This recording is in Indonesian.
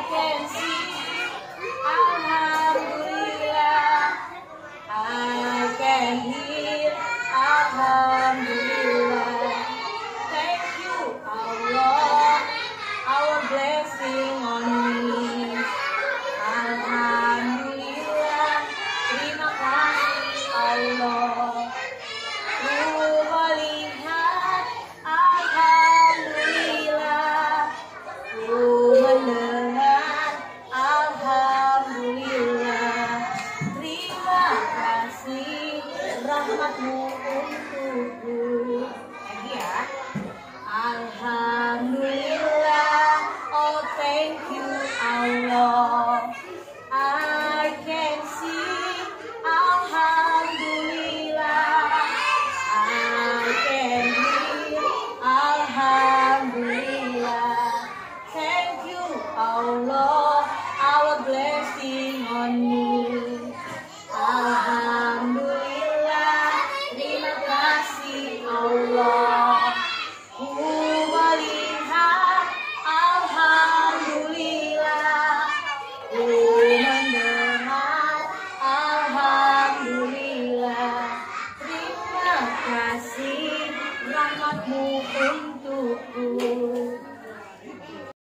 can see. Alhamdulillah. I can hear. Alhamdulillah. Thank you Allah, our blessing on me. Alhamdulillah. Terima kasih Allah. Ku melihat, alhamdulillah. Ku mendengar, alhamdulillah. Terima kasih rahmatmu untukku. Lagi ya. Alhamdulillah. Oh thank you Allah. I can see. Alhamdulillah. I can hear. Alhamdulillah. Thank you Allah, our blessing on me. Alhamdulillah. Terima kasih Allah. Ku melihat, alhamdulillah. Ku mendengar, alhamdulillah. Terima kasih rahmatmu untukku.